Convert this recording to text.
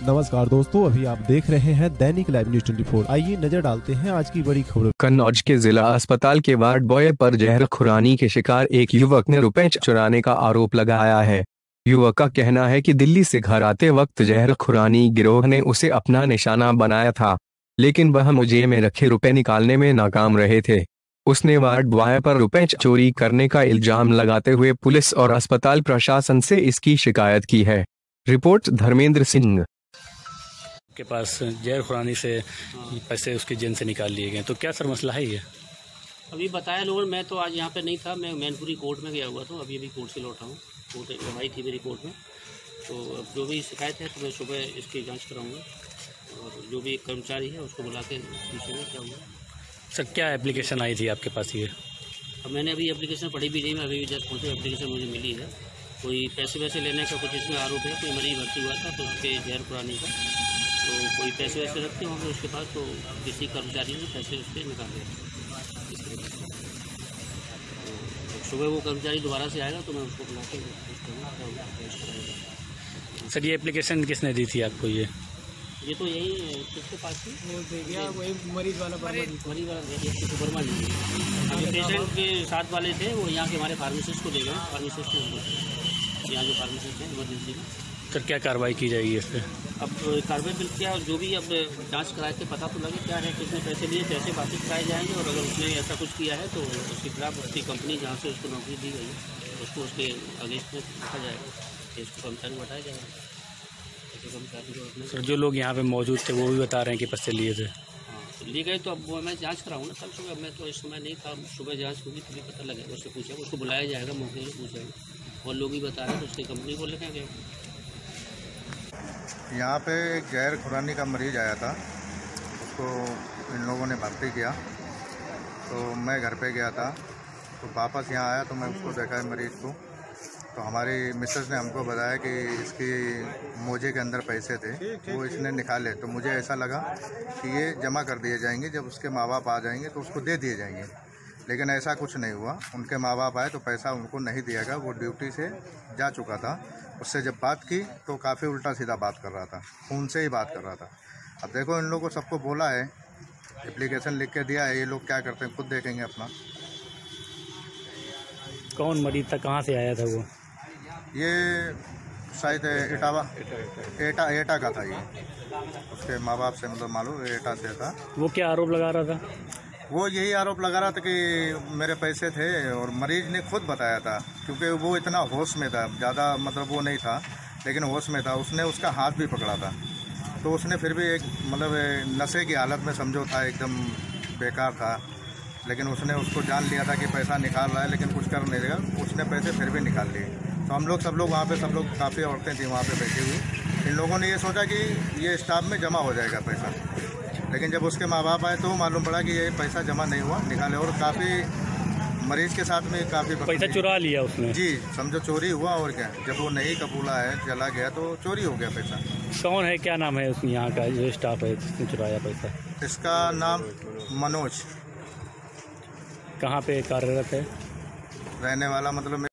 नमस्कार दोस्तों, अभी आप देख रहे हैं दैनिक लाइव न्यूज 24। आइए नजर डालते हैं आज की बड़ी खबरों। कन्नौज के जिला अस्पताल के वार्ड बॉय पर जहरखुरानी के शिकार एक युवक ने रुपए चुराने का आरोप लगाया है। युवक का कहना है कि दिल्ली से घर आते वक्त जहरखुरानी गिरोह ने उसे अपना निशाना बनाया था, लेकिन वह मुझे में रखे रुपए निकालने में नाकाम रहे थे। उसने वार्ड बॉय पर रुपए चोरी करने का इल्जाम लगाते हुए पुलिस और अस्पताल प्रशासन से इसकी शिकायत की है। रिपोर्ट धर्मेंद्र सिंह। के पास जहरखुरानी से पैसे उसके जेब से निकाल लिए गए, तो क्या सर मसला है ये? अभी बताया लोगों ने, मैं तो आज यहाँ पे नहीं था, मैं मैनपुरी कोर्ट में गया हुआ था, अभी कोर्ट से लौटा हूँ। कोर्ट गवाही थी मेरी कोर्ट में, तो अब जो भी शिकायत है तो मैं सुबह इसकी जांच कराऊंगा और जो भी कर्मचारी है उसको बुला के पूछूंगा क्या हुआ। सर क्या एप्लीकेशन आई थी आपके पास ये? अब मैंने अभी एप्लीकेशन पढ़ी भी नहीं, मैं अभी जस्ट पहुँचे, एप्लीकेशन मुझे मिली है। कोई पैसे वैसे लेने का कुछ इसमें आरोप है, कोई मरीज भर्ती हुआ था तो उसके जहरखुरानी का, तो कोई पैसे वैसे रखते होंगे उसके पास, तो किसी कर्मचारी ने पैसे उसके निकाले। तो सुबह वो कर्मचारी दोबारा से आएगा तो मैं उसको बुला के पूछूंगा। सर ये एप्लीकेशन किसने दी थी आपको? ये तो यही किसके पास थी? वही मरीज वाला वर्मा जी पेशेंट के साथ वाले थे, वो यहाँ के हमारे फार्मासिस्ट को दे गए। फार्मासिस्ट यहाँ जो फार्मासिस्ट हैं इमरजेंसी में। सर क्या कार्रवाई की जाएगी इस पर? अब कार्रवाई बिल क्या, जो भी अब जांच कराए के पता तो लगे क्या है, किसने पैसे लिए, पैसे वापस कराए जाएंगे, और अगर उसने ऐसा कुछ किया है तो उसके खिलाफ उसकी कंपनी जहाँ से उसको नौकरी दी गई है उसको उसके अगेंस्ट में रखा जाएगा, इसको कर्मचारी बैठाया जाएगा। सर जो लोग यहाँ पे मौजूद थे वो भी बता रहे हैं कि पैसे लिए थे। हाँ तो लिए गए, तो अब वो मैं जांच कराऊंगा कल सुबह। मैं तो इस समय नहीं था, सुबह जांच होगी तभी पता लगेगा, उससे पूछेगा, उसको बुलाया जाएगा, मौके से पूछेगा, और लोग ही बता रहे हैं तो उसकी कंपनी को लेकर गए। यहाँ पे जहरखुरानी का मरीज आया था, उसको इन लोगों ने भर्ती किया, तो मैं घर पे गया था, तो वापस यहाँ आया तो मैं उसको देखा मरीज को, तो हमारी मिसेस ने हमको बताया कि इसकी मोजे के अंदर पैसे थे, वो इसने निकाले, तो मुझे ऐसा लगा कि ये जमा कर दिए जाएंगे, जब उसके माँ बाप आ जाएंगे तो उसको दे दिए जाएंगे, लेकिन ऐसा कुछ नहीं हुआ। उनके माँ बाप आए तो पैसा उनको नहीं दिया गया, वो ड्यूटी से जा चुका था। उससे जब बात की तो काफ़ी उल्टा सीधा बात कर रहा था, फ़ोन से ही बात कर रहा था। अब देखो, इन लोगों को सबको बोला है, एप्लीकेशन लिख के दिया है, ये लोग क्या करते हैं खुद देखेंगे अपना। कौन मरीज था, कहाँ से आया था वो? ये शायद एटा का था, ये उसके माँ बाप से मतलब मालूम एटा से था। वो क्या आरोप लगा रहा था? वो यही आरोप लगा रहा था कि मेरे पैसे थे, और मरीज ने खुद बताया था, क्योंकि वो इतना होश में था, ज़्यादा मतलब वो नहीं था, लेकिन होश में था। उसने उसका हाथ भी पकड़ा था, तो उसने फिर भी एक मतलब नशे की हालत में समझो था, एकदम बेकार था, लेकिन उसने उसको जान लिया था कि पैसा निकाल रहा है, लेकिन कुछ कर नहीं देगा, उसने पैसे फिर भी निकाल लिए। तो हम लोग सब लोग वहाँ पे, सब लोग काफ़ी औरतें थी वहाँ पे बैठी हुई, इन लोगों ने ये सोचा कि ये स्टाफ में जमा हो जाएगा पैसा, लेकिन जब उसके माँ बाप आए तो मालूम पड़ा कि ये पैसा जमा नहीं हुआ, निकाले, और काफ़ी मरीज के साथ में काफ़ी पैसा चुरा लिया उसने। जी, समझो चोरी हुआ, और क्या, जब वो नहीं कबूला है, चला गया, तो चोरी हो गया पैसा। कौन है, क्या नाम है उसमें यहाँ का जो स्टाफ है जिसने चुराया पैसा? इसका नाम मनोज। कहाँ पे कार्यरत है? रहने वाला मतलब